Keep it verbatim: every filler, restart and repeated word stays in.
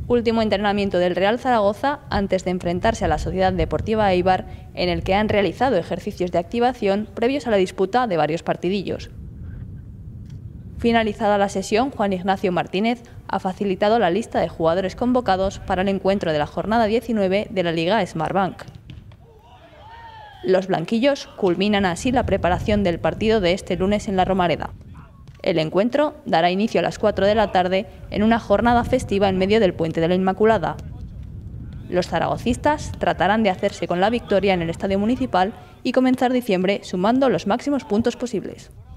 Último entrenamiento del Real Zaragoza antes de enfrentarse a la Sociedad Deportiva Eibar, en el que han realizado ejercicios de activación previos a la disputa de varios partidillos. Finalizada la sesión, Juan Ignacio Martínez ha facilitado la lista de jugadores convocados para el encuentro de la jornada diecinueve de la Liga Smartbank. Los blanquillos culminan así la preparación del partido de este lunes en la Romareda. El encuentro dará inicio a las cuatro de la tarde en una jornada festiva en medio del Puente de la Inmaculada. Los zaragocistas tratarán de hacerse con la victoria en el Estadio Municipal y comenzar diciembre sumando los máximos puntos posibles.